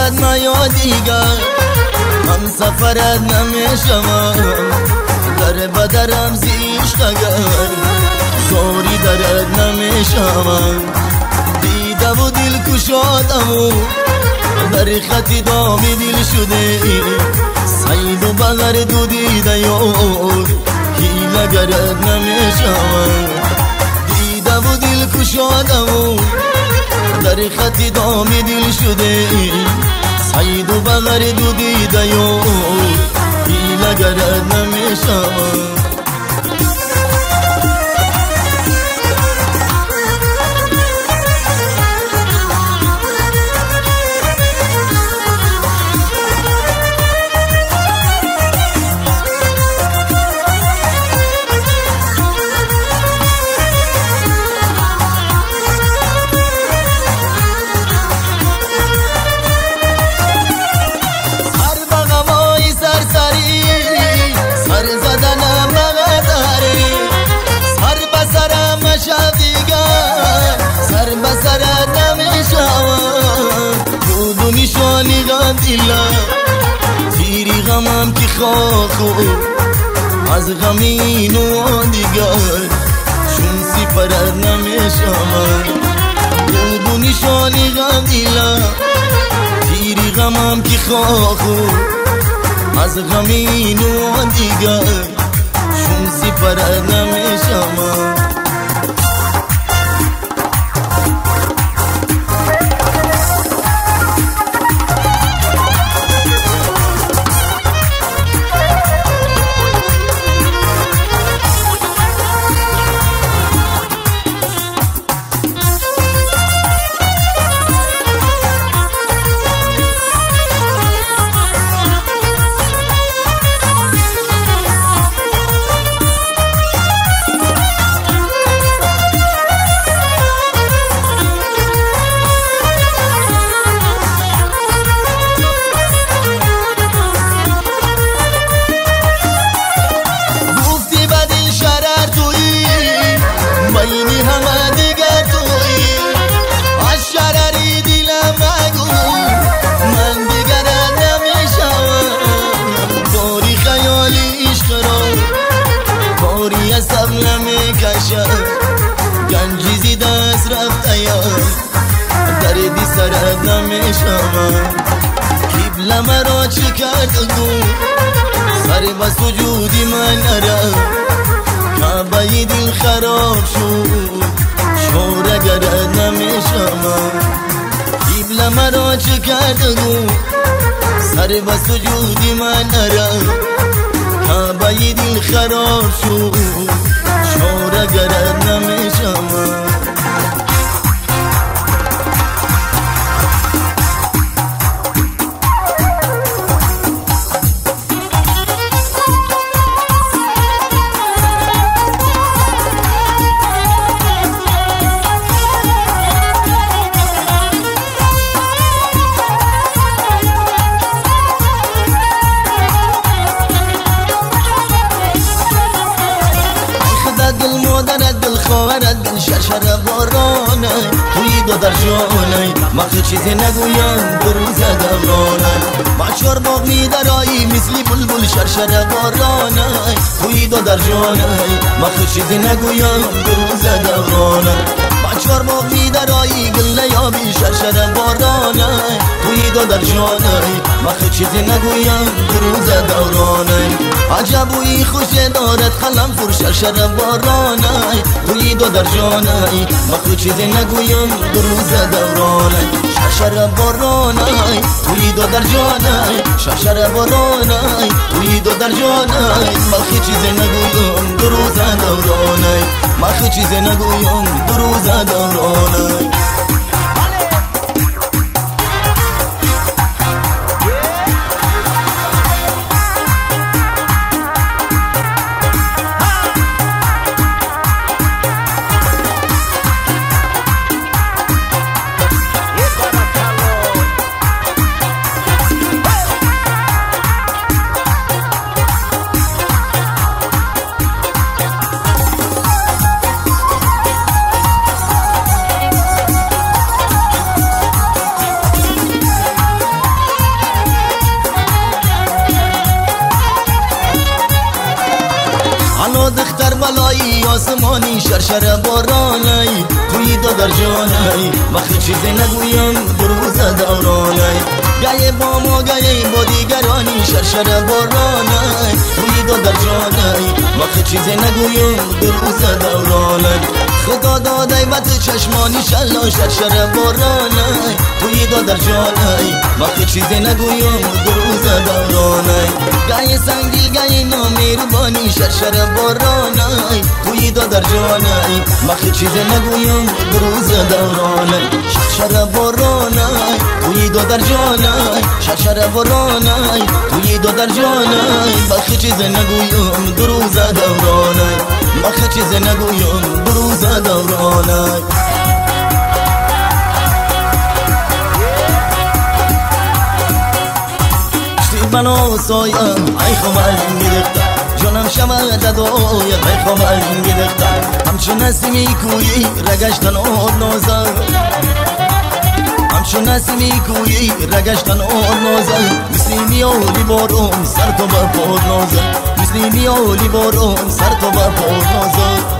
سفرت نیا دیگر، هم سفرت نمیشم، در بدرم زیشت اگر زاری درد نمیشم. دیده و دل کشادم در خطی دامی دل شده، سید و بغر دو دیده یار هیله گرد نمیشم. دیده و دل کشادم در خطی دامی دل شده، سید و بغر دو دیده یار هیله گرد نمیشم. نشانی غدیلا تیری غمم کی خاخو از غمین و دیگر چون سپرد نمیشم. دو نشانی غدیلا تیری غمم کی خاخو از غمین و دیگر چون سپرد نمیشم. سب نمیکشم گنجیزی دست رفته یا دردی سرد نمیشم. قبل مرا چی کرد گو سر بس وجودی من نرم، کعبه دل خراب شد شوره گرد نمیشم. قبل مرا چی کرد گو سر بس وجودی من نرم، کعبه دل خراب شد شوره گرد نمیشم. خواهرد شرشر بارانه توی دو در جانه مخی چیزی نگویم دو روز دورانه با چار باغ می درایی مثلی بلبل شرشر بارانه توی دو در جانه مخی چیزی نگویم دو روز دورانه با چار باغ می درایی گله یابی شرشر بارانه توی دو در جانه مخی چیزی نگویم دو روز دورانه عجبوی خوش دارد قلم فر شرشر بارانه توی دو در جانه مخی چیزی نگویم دو روز دورانه شرشر بارانه توی دو در جانه شرشر بارانه توی دو در جانه مخی چیزی نگویم دو روز دورانه مخی چیزی نگویم دو روز دورانه. بالایی آسمانی شرشر بارانی توی دو در جانی وقتی چیزی نگویم دروز دورانی گه با ما گه با دیگرانی شرشر بارانی توی دو در جانی وقتی چیزی نگویم دروز دورانی خدا داده وقت چشمانی شلا شرشر بارانی توی دو در جانی وقتی چیزی نگویم دروز دورانی گه سنگی گه نامهربانی شرشر بارانی توی دو در جانی وقتی چیزی نگویم دروز دورانی شرشر بارانی توی دو در جانی شرشر بارانی توی دو در جانی وقتی چیزی نگویم دروز دورانی وقتی چیزی نگویم دروز دورانی منو سایم ای خمال گرفته جانم شود دادوی ای خمال گرفته همچون نسیمی کویی رگشتن آن نازم همچون نسیمی کویی رگشتن آن نازم مثل میالی بارون سر تو با پاد نازم مثل میالی بارون سر تو با پاد نازم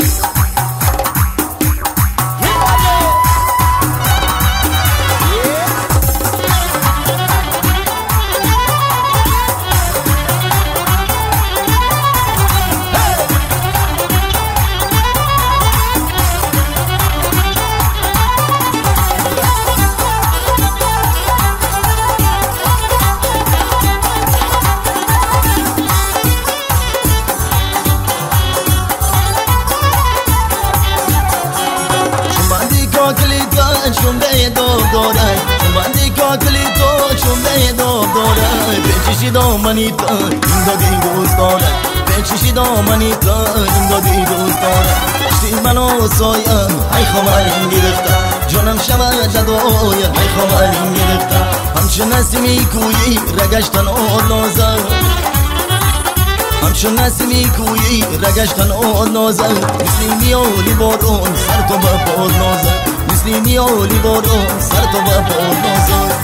چون به دو داره چون بندی کاکلی تو چون به دو داره بچشی دامنی تو این دادی دوست داره بچشی دامنی تو این دادی دوست داره شتی منو سایم ای خمالین گرفته جانم شود دادوی ای خمالین گرفته همچون نسیمی کویی رگشتن آن نازم همچون نسیمی کویی رگشتن آن نازم مثل میالی بارون سر تو با پاد نازم مثل میالی بارون سر تو با پاد نازم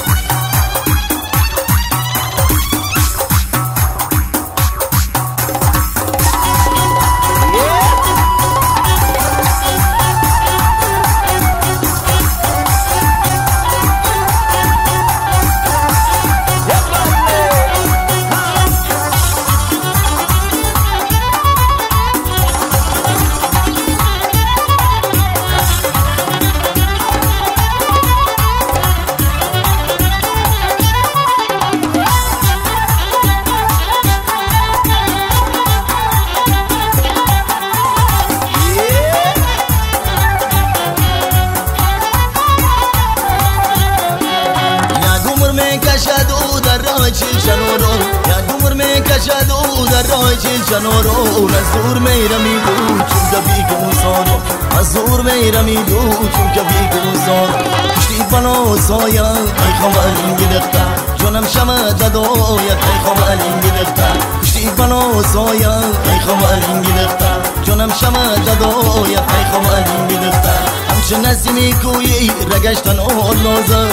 کشدو در راه چلچنورو یا دور می کشدو در راه چلچنورو از دور میرمیدو چون کبی گوزانو از دور میرمیدو چون کبی گوزانو کشتی بنا سایا ای خمالین گرفته جانم شمع دادوی ای خمالین گرفته کشتی بنا سایا ای خمالین گرفته جانم شمع دادوی ای خمالین گرفته همچون نسیمی کویی رگشتن آن نازم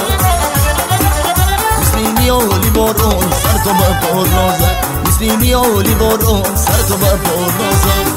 مثل میالی بارون سر تو با پاد نازم مثل میالی بارون سر تو با پاد نازم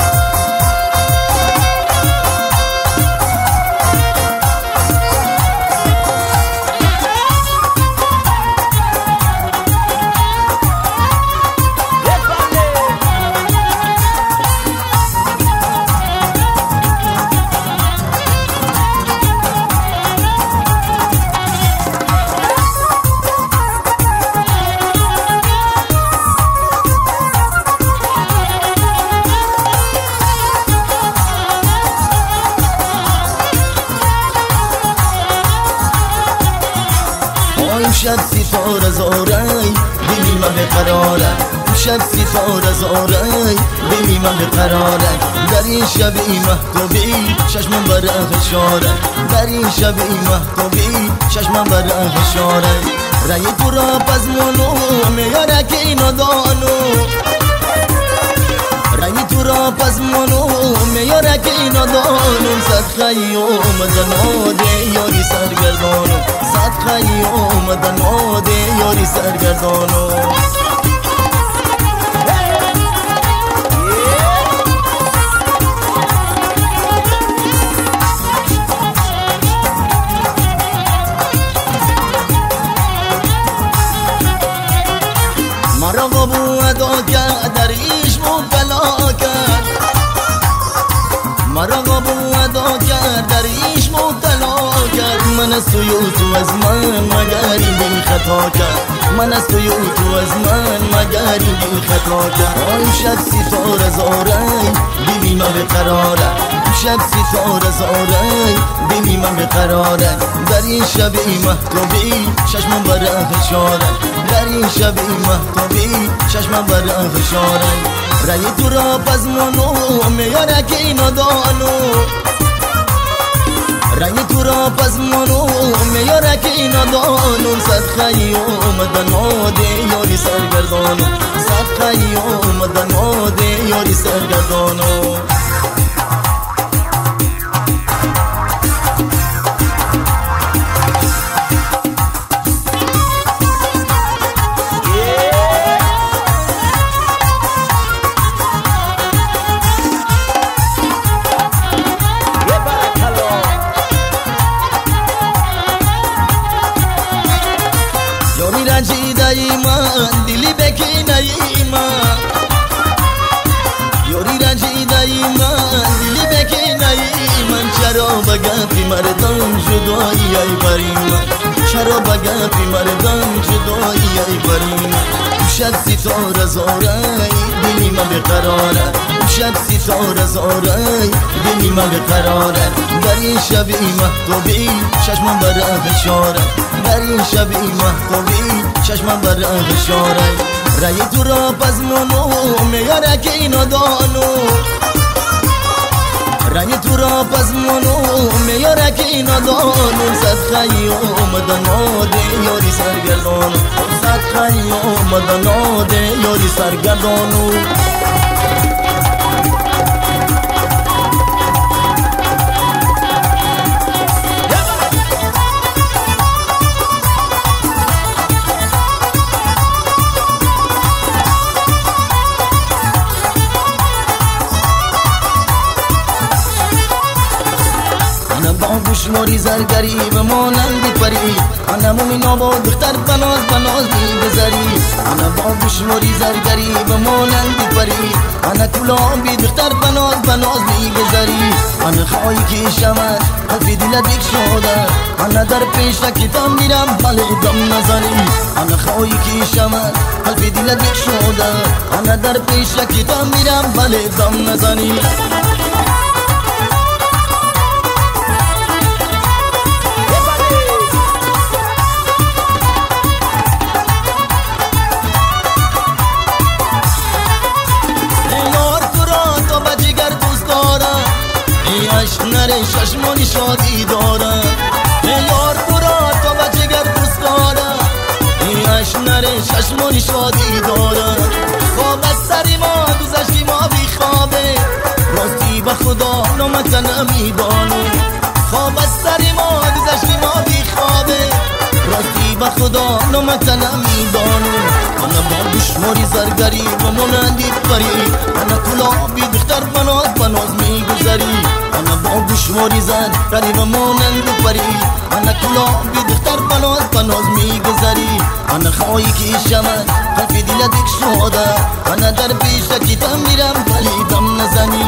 شب ستاره زارای دلی من بقراره شب ستاره زارای دلی من بقراره در این شب محتابی چشمم بره فشاره در این شب محتابی چشمم بره فشاره رای تو را پس منو میاره که اینو دانو رای تو را پس منو میاره که اینو دانو صد خیوم دناده یاری سرگردانو صد خیوم دناده یاری سرگردانو از تو از من مگر این دل خطا کرد من از تو از من مگر این دل خطا کرد آن شب ستاره زاره دلی من بقراره شب ستاره زاره دلی من بقراره در این شب محتابی چشمم برای فشاره در این شب محتابی چشمم برای فشاره رای تو را پزمانو میاره که اینا دانو رای تو را پزمانو میاره که اینا دانو صدقه اومدن آده یاری سرگردانو صدقه اومدن آده یاری سرگردانو رنجیده من دلی بکنه من یاری رنجیده من دلی بکنه من چرا بگفی مردم جدایی ای بری من چرا بگفی مردم جدایی ای بری من شب ستاره زاره دلی من بقراره شب ستاره زاره دلی من بقراره در این شب محتابی چشمم برای فشاره در این شب محتابی چشمم برای فشاره رای تو را پزمانو میاره که اینا دانو رای تو را پزمانو میاره که اینا دانو صدقه اومدن آده یاری سرگردانو صدقه اومدن آده یاری سرگردانو شماری زرگری به مانند پری انا مومن آباد دختر بناز بناز میگذری انا با شماری زرگری به مانند پری انا کلام بی دختر بناز بناز میگذری انا خواهی که شمد حرفی دلت یک شده انا در پیش کتاب میرم بله دم نزنی انا خواهی که شمد حرفی دلت یک شده انا در پیش کتاب میرم بله دم نزنی نره چشمانی شادی دارم یار تو را تو و جگر دوست دارم نره چشمانی شادی دارم خواب از سری ما گذشتی ما بی خوابه راستی به خدا نامت نمیدانم خواب از سری ما گذشتی ما بی خوابه راستی به خدا نامت نمیدانم انا با دشماری زرگری و مانندی پری انا کلابی دختر بناز بناز میگذری انا با دشماری زرگری و مانند پری انا کلابی دختر بناز بناز میگذری انا خواهی که شمد حرفی دلت یک شده انا در پیش کتم میرم ولی دم نزنی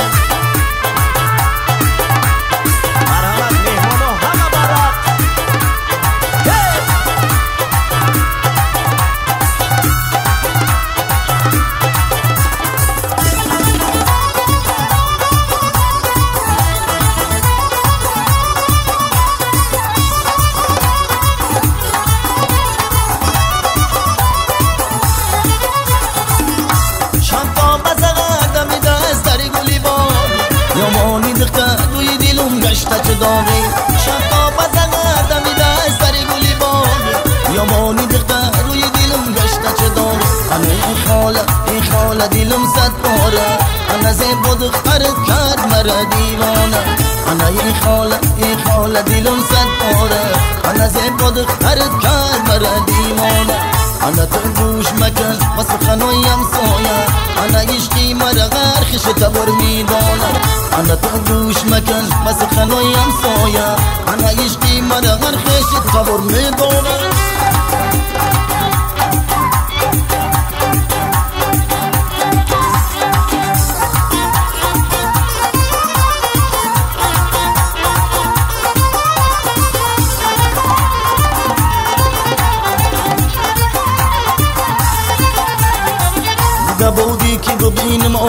شفا بزنه دمیده از سر گلی باغ یامانی دختر روی دلم گشته چه داغ انا ای خاله دلم صد پاره انا زیبا دخترت کرد مرا دیوانه انا ای خاله دلم صد پاره انا زیبا دخترت کرد مرا دیوانه انا تو گوش مکن و سخنویم سایه انا عشقی مرا غرخش تبر میدانه انا تو گوش مکن و سخنویم سایه انا عشقی مرا غرخش تبر میدانه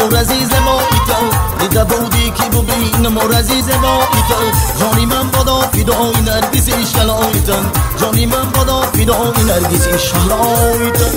مور عزیز ما ایتا دیده بودی که ببین مور عزیز ما ایتا جانی من بادا فدای نرگس شلایتن جانی من بادا فدای نرگس شلایتن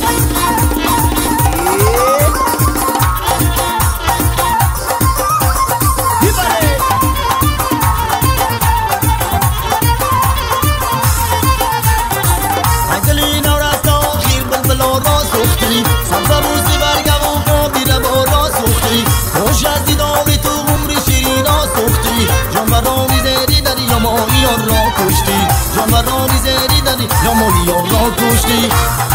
را کشتی جانورانی زری داری یا مالیان را کشتی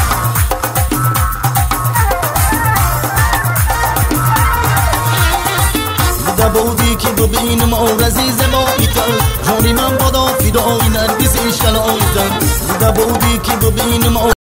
دیده بودی که ببین مور عزیز ما ایتا جانی من بادا فدای نرگس شلایتن دیده بودی که ببین